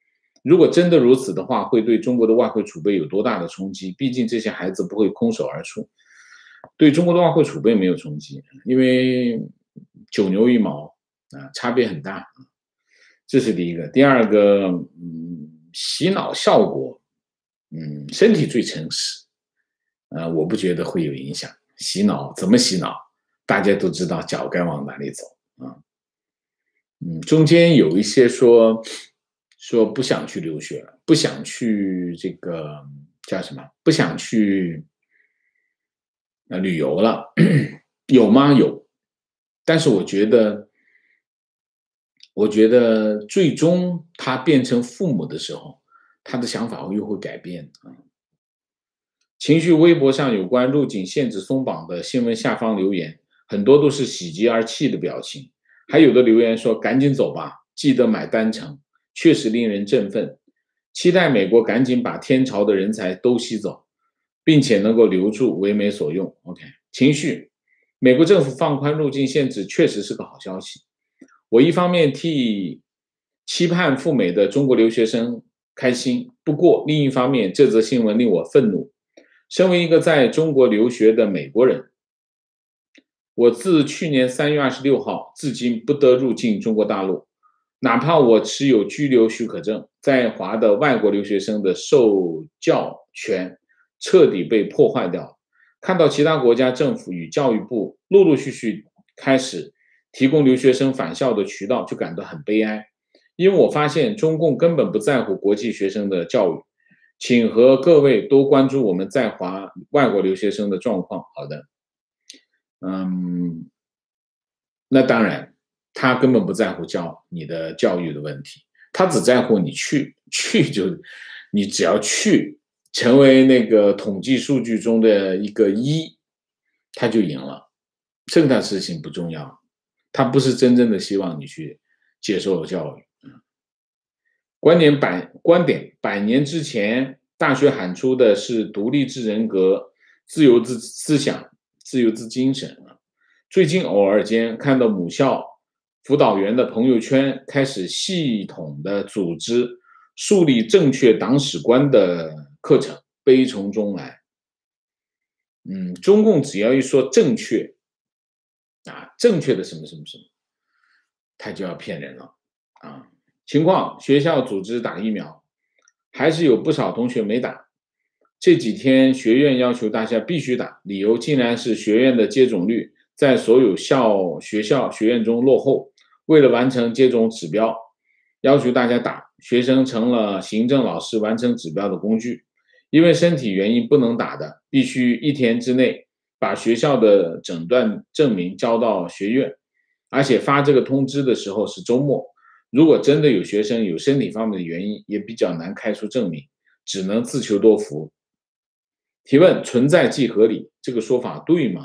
如果真的如此的话，会对中国的外汇储备有多大的冲击？毕竟这些孩子不会空手而出，对中国的外汇储备没有冲击，因为九牛一毛啊，差别很大。这是第一个。第二个，嗯，洗脑效果，嗯，身体最诚实，呃，我不觉得会有影响。洗脑怎么洗脑？大家都知道脚该往哪里走啊。嗯，中间有一些说说不想去留学了，不想去这个叫什么？不想去呃旅游了，有吗？有，但是我觉得，我觉得最终他变成父母的时候，他的想法又会改变啊。情绪微博上有关入境限制松绑的新闻下方留言，很多都是喜极而泣的表情，还有的留言说赶紧走吧，记得买单程，确实令人振奋，期待美国赶紧把天朝的人才都吸走，并且能够留住为美所用。OK， 情绪，美国政府放宽入境限制确实是个好消息。我一方面替期盼赴美的中国留学生开心，不过另一方面，这则新闻令我愤怒。身为一个在中国留学的美国人，我自去年三月二十六号至今不得入境中国大陆，哪怕我持有居留许可证，在华的外国留学生的受教权彻底被破坏掉。看到其他国家政府与教育部陆陆续续开始提供留学生返校的渠道，就感到很悲哀，因为我发现中共根本不在乎国际学生的教育。请和各位多关注我们在华外国留学生的状况。好的，嗯，那当然，他根本不在乎教你的教育的问题，他只在乎你去去就，你只要去成为那个统计数据中的一个一，他就赢了，剩下事情不重要，他不是真正的希望你去接受教育。观点百观点百年之前，大学喊出的是独立之人格、自由之思想、自由之精神。最近偶尔间看到母校辅导员的朋友圈开始系统的组织树立正确党史观的课程，悲从中来。嗯，中共只要一说正确啊，正确的什么什么什么，他就要骗人了啊。情况，学校组织打疫苗，还是有不少同学没打。这几天学院要求大家必须打，理由竟然是学院的接种率在所有校学校学院中落后，为了完成接种指标，要求大家打，学生成了行政老师完成指标的工具。因为身体原因不能打的，必须一天之内把学校的诊断证明交到学院，而且发这个通知的时候是周末。如果真的有学生有身体方面的原因，也比较难开出证明，只能自求多福。提问：存在即合理，这个说法对吗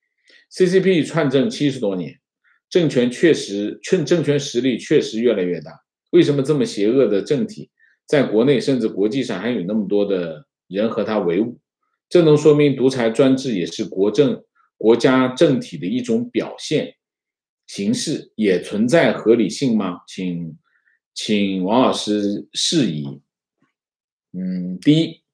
？C C P 串政七十多年，政权确实，政权实力确实越来越大。为什么这么邪恶的政体，在国内甚至国际上还有那么多的人和他为伍？这能说明独裁专制也是国政国家政体的一种表现。形式也存在合理性吗？请，请王老师释疑。嗯，第一，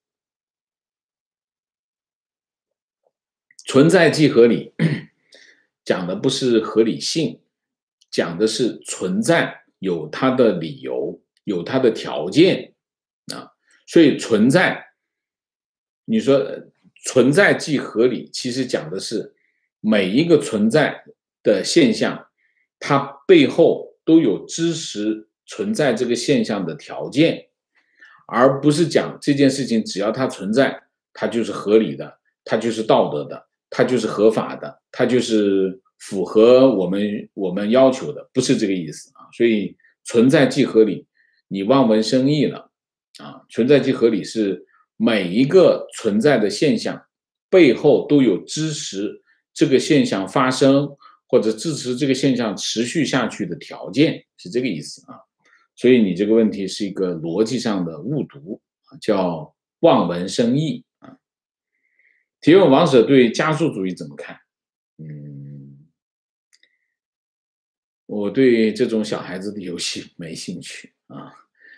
存在即合理，讲的不是合理性，讲的是存在有它的理由，有它的条件啊。所以存在，你说存在即合理，其实讲的是每一个存在的现象，它背后都有支持存在这个现象的条件，而不是讲这件事情只要它存在，它就是合理的，它就是道德的，它就是合法的，它就是符合我们我们要求的，不是这个意思啊。所以存在即合理，你望文生义了啊。存在即合理是每一个存在的现象背后都有支持这个现象发生，或者支持这个现象持续下去的条件，是这个意思啊。所以你这个问题是一个逻辑上的误读，叫望文生义啊。提问：王者对加速主义怎么看？嗯，我对这种小孩子的游戏没兴趣啊。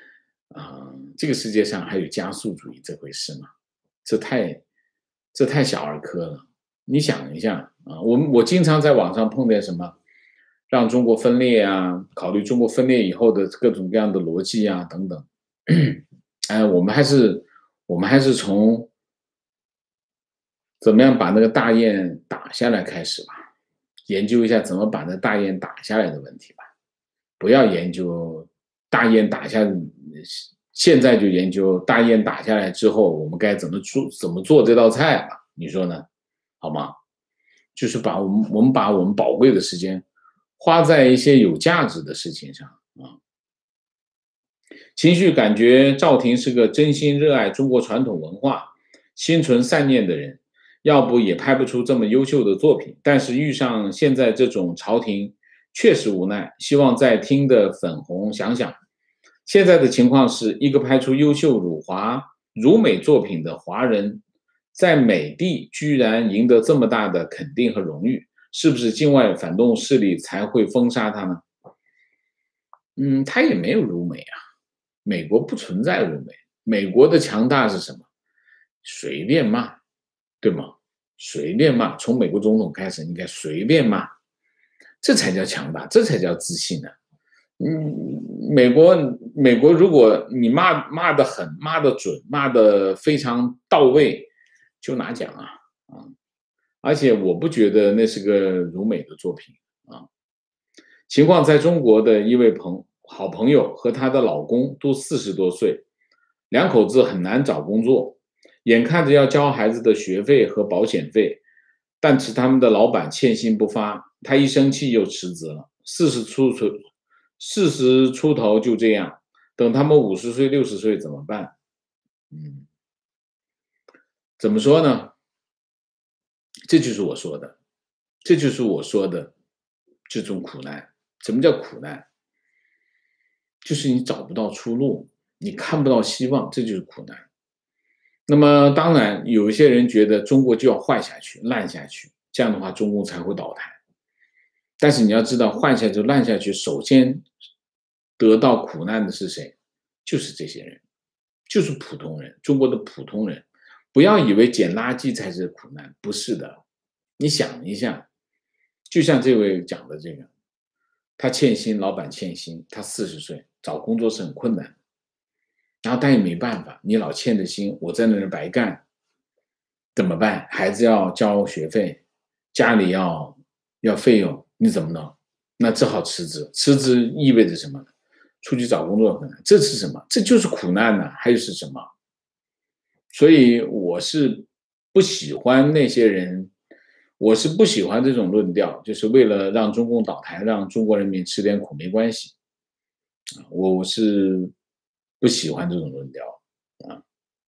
啊、这个世界上还有加速主义这回事吗？这太这太小儿科了。你想一下啊，我们我经常在网上碰见什么让中国分裂啊，考虑中国分裂以后的各种各样的逻辑啊等等。哎，我们还是我们还是从怎么样把那个大雁打下来开始吧，研究一下怎么把那大雁打下来的问题吧。不要研究大雁打下，现在就研究大雁打下来之后，我们该怎么做怎么做这道菜吧？你说呢？好吗？就是把我们我们把我们宝贵的时间花在一些有价值的事情上啊。情绪感觉赵婷是个真心热爱中国传统文化、心存善念的人，要不也拍不出这么优秀的作品。但是遇上现在这种朝廷，确实无奈。希望在听的粉红想想，现在的情况是一个拍出优秀辱华辱美作品的华人，在美帝居然赢得这么大的肯定和荣誉，是不是境外反动势力才会封杀他呢？嗯，他也没有辱美啊。美国不存在辱美，美国的强大是什么？随便骂，对吗？随便骂，从美国总统开始，应该随便骂，这才叫强大，这才叫自信呢、啊。嗯，美国，美国，如果你骂骂的狠，骂的准，骂的非常到位，就拿奖啊啊！而且我不觉得那是个辱美的作品啊。情况在中国的一位朋好朋友和她的老公都四十多岁，两口子很难找工作，眼看着要交孩子的学费和保险费，但是他们的老板欠薪不发，他一生气又辞职了。四十出头，四十出头就这样，等他们五十岁、六十岁怎么办？嗯，怎么说呢？这就是我说的，这就是我说的这种苦难。什么叫苦难？就是你找不到出路，你看不到希望，这就是苦难。那么当然，有一些人觉得中国就要坏下去、烂下去，这样的话中共才会倒台。但是你要知道，坏下去、烂下去，首先得到苦难的是谁？就是这些人，就是普通人，中国的普通人。不要以为捡垃圾才是苦难，不是的。你想一下，就像这位讲的这个，他欠薪，老板欠薪，他四十岁，找工作是很困难的，然后但也没办法，你老欠着薪，我在那儿白干，怎么办？孩子要交学费，家里要要费用，你怎么弄？那只好辞职。辞职意味着什么？出去找工作很难。这是什么？这就是苦难呢、啊？还有是什么？所以我是不喜欢那些人，我是不喜欢这种论调，就是为了让中共倒台，让中国人民吃点苦没关系。我我是不喜欢这种论调啊。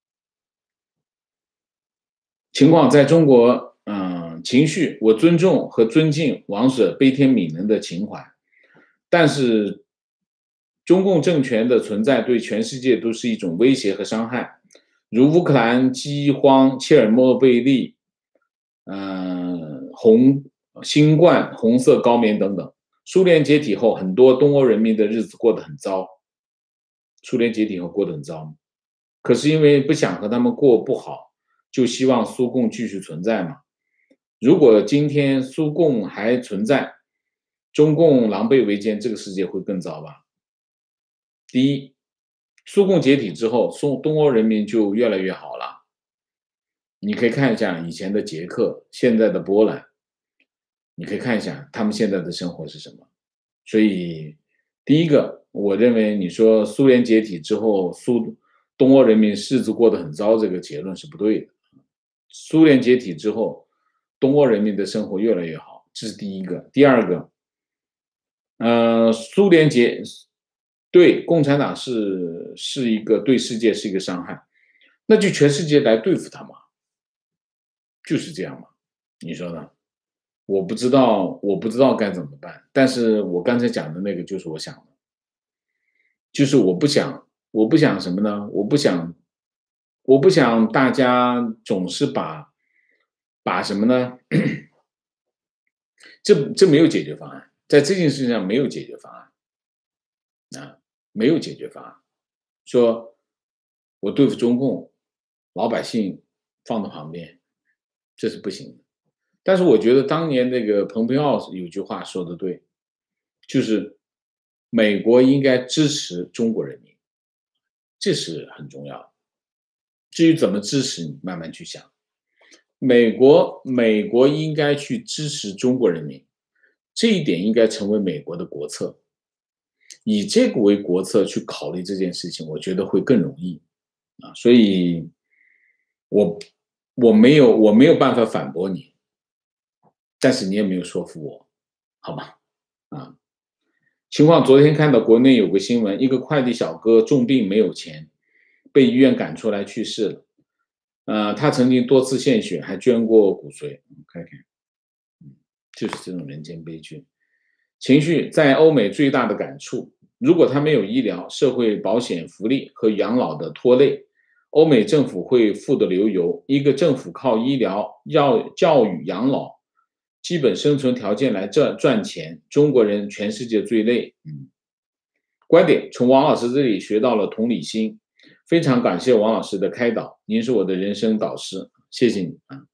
情况在中国，嗯，情绪我尊重和尊敬王者悲天悯人的情怀，但是中共政权的存在对全世界都是一种威胁和伤害，如乌克兰饥荒、切尔诺贝利、嗯、红新冠、红色高棉等等。苏联解体后，很多东欧人民的日子过得很糟。苏联解体后过得很糟，可是因为不想和他们过不好，就希望苏共继续存在嘛。如果今天苏共还存在，中共狼狈为奸，这个世界会更糟吧？第一，苏共解体之后，苏东欧人民就越来越好了。你可以看一下以前的捷克，现在的波兰，你可以看一下他们现在的生活是什么。所以，第一个，我认为你说苏联解体之后，苏东欧人民日子过得很糟，这个结论是不对的。苏联解体之后，东欧人民的生活越来越好，这是第一个。第二个，呃，苏联解对共产党是是一个对世界是一个伤害，那就全世界来对付他嘛，就是这样嘛，你说呢？我不知道，我不知道该怎么办。但是我刚才讲的那个就是我想的，就是我不想，我不想什么呢？我不想，我不想大家总是把把什么呢？这这没有解决方案，在这件事情上没有解决方案啊，没有解决方案。 说我对付中共，老百姓放到旁边，这是不行的。但是我觉得当年那个蓬佩奥有句话说的对，就是美国应该支持中国人民，这是很重要的。至于怎么支持，你慢慢去想。美国美国应该去支持中国人民，这一点应该成为美国的国策。以这个为国策去考虑这件事情，我觉得会更容易啊。所以我我没有我没有办法反驳你，但是你也没有说服我，好吧？啊，情况昨天看到国内有个新闻，一个快递小哥重病没有钱，被医院赶出来去世了。呃，他曾经多次献血，还捐过骨髓。看看，嗯，就是这种人间悲剧。情绪在欧美最大的感触，如果他没有医疗、社会保险福利和养老的拖累，欧美政府会富得流油。一个政府靠医疗、要教育、养老基本生存条件来赚赚钱，中国人全世界最累。嗯，观点从王老师这里学到了同理心，非常感谢王老师的开导，您是我的人生导师，谢谢你啊。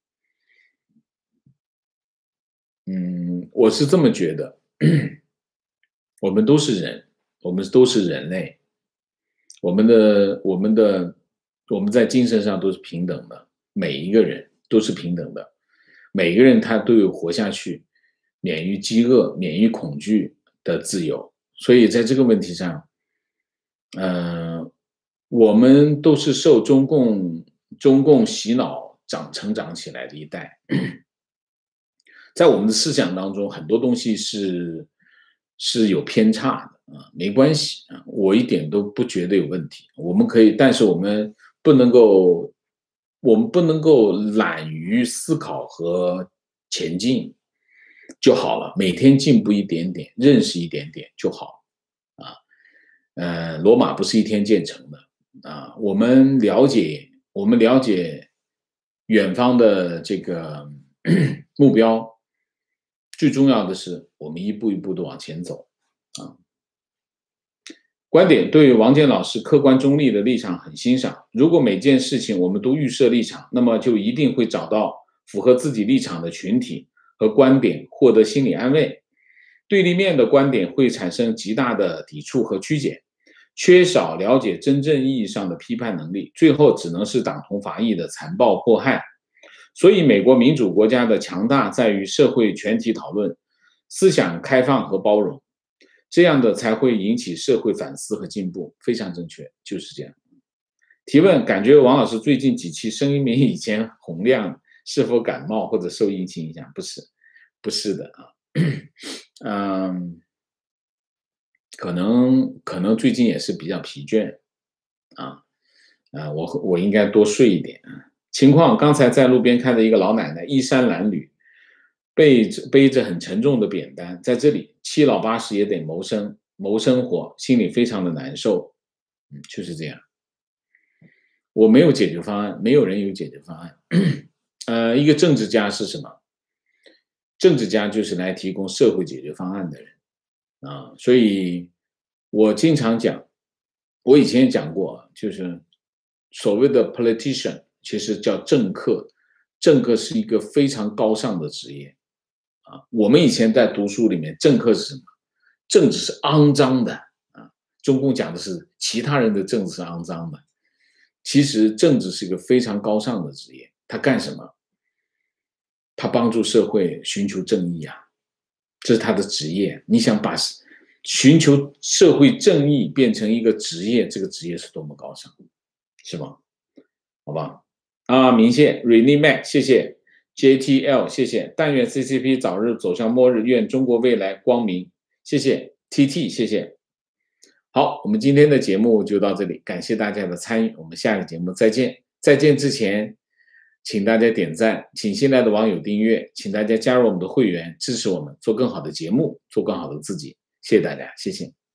嗯，我是这么觉得，我们都是人，我们都是人类，我们的我们的我们在精神上都是平等的，每一个人都是平等的，每个人他都有活下去、免于饥饿、免于恐惧的自由。所以在这个问题上，呃，我们都是受中共中共洗脑长成长起来的一代。在我们的思想当中，很多东西是是有偏差的啊，没关系啊，我一点都不觉得有问题。我们可以，但是我们不能够，我们不能够懒于思考和前进就好了，每天进步一点点，认识一点点就好啊。呃，罗马不是一天建成的啊，我们了解，我们了解远方的这个目标。最重要的是，我们一步一步的往前走，啊。观点对王健老师客观中立的立场很欣赏。如果每件事情我们都预设立场，那么就一定会找到符合自己立场的群体和观点，获得心理安慰。对立面的观点会产生极大的抵触和曲解，缺少了解真正意义上的批判能力，最后只能是党同伐异的残暴迫害。所以，美国民主国家的强大在于社会全体讨论、思想开放和包容，这样的才会引起社会反思和进步。非常正确，就是这样。提问：感觉王老师最近几期声音没以前洪亮，是否感冒或者受疫情影响？不是，不是的啊。嗯，可能可能最近也是比较疲倦啊。啊，我我应该多睡一点啊。情况：刚才在路边看到一个老奶奶衣衫褴褛，背着背着很沉重的扁担，在这里七老八十也得谋生谋生活，心里非常的难受。嗯，就是这样。我没有解决方案，没有人有解决方案。呃，一个政治家是什么？政治家就是来提供社会解决方案的人啊。所以我经常讲，我以前也讲过，就是所谓的 politician 其实叫政客，政客是一个非常高尚的职业啊。我们以前在读书里面，政客是什么？政治是肮脏的啊。中共讲的是其他人的政治是肮脏的，其实政治是一个非常高尚的职业。他干什么？他帮助社会寻求正义啊，这是他的职业。你想把寻求社会正义变成一个职业，这个职业是多么高尚，是吗？好吧。啊，明谢 Renee Mac， 谢谢 J T L， 谢谢。但愿 C C P 早日走向末日，愿中国未来光明。谢谢 T T， 谢谢。好，我们今天的节目就到这里，感谢大家的参与，我们下个节目再见。再见之前，请大家点赞，请新来的网友订阅，请大家加入我们的会员，支持我们做更好的节目，做更好的自己。谢谢大家，谢谢。